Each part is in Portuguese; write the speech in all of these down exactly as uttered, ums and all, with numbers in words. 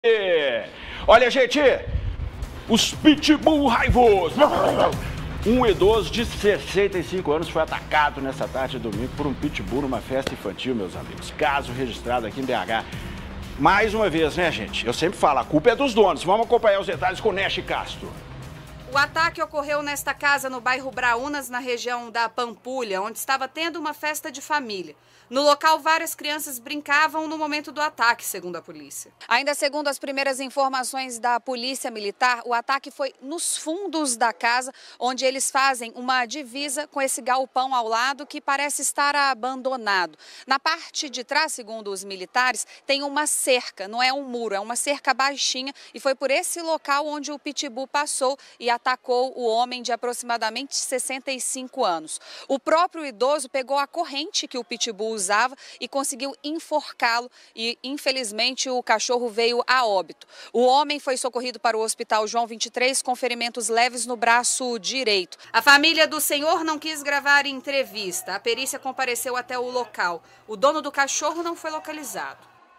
É. Olha, gente, os pitbull raivosos. Um idoso de sessenta e cinco anos foi atacado nessa tarde de domingo por um pitbull numa festa infantil, meus amigos. Caso registrado aqui em B H. Mais uma vez, né, gente? Eu sempre falo, a culpa é dos donos. Vamos acompanhar os detalhes com o Nesh Castro. O ataque ocorreu nesta casa no bairro Braúnas, na região da Pampulha, onde estava tendo uma festa de família. No local, várias crianças brincavam no momento do ataque, segundo a polícia. Ainda segundo as primeiras informações da polícia militar, o ataque foi nos fundos da casa, onde eles fazem uma divisa com esse galpão ao lado que parece estar abandonado. Na parte de trás, segundo os militares, tem uma cerca, não é um muro, é uma cerca baixinha, e foi por esse local onde o pitbull passou e atacou o homem de aproximadamente sessenta e cinco anos. O próprio idoso pegou a corrente que o pitbull usava e conseguiu enforcá-lo e, infelizmente, o cachorro veio a óbito. O homem foi socorrido para o Hospital João vinte e três com ferimentos leves no braço direito. A família do senhor não quis gravar entrevista. A perícia compareceu até o local. O dono do cachorro não foi localizado.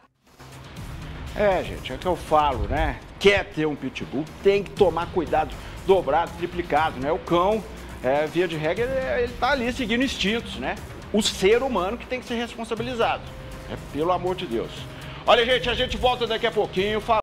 É, gente, é que eu falo, né? Quer ter um pitbull, tem que tomar cuidado dobrado, triplicado, né? O cão, é, via de regra, ele, ele tá ali seguindo instintos, né? O ser humano que tem que ser responsabilizado, é, pelo amor de Deus. Olha, gente, a gente volta daqui a pouquinho.